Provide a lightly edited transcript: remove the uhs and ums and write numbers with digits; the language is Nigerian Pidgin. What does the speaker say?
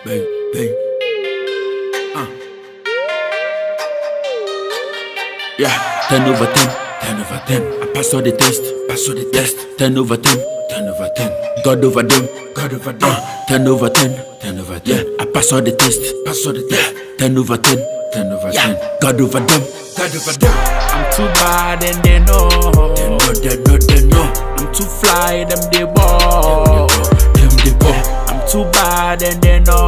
bang, bang. Yeah, 10 over 10, 10 over 10. I pass all the test, 10 over 10, 10 over 10. God over them, God over them. 10 over 10, 10 over 10. Yeah, I pass all the test, 10 over 10, 10 over 10. God over them, God over them. I'm too bad and they know. They know. I'm too fly, them they ball. Them they ball. I'm too bad and they know.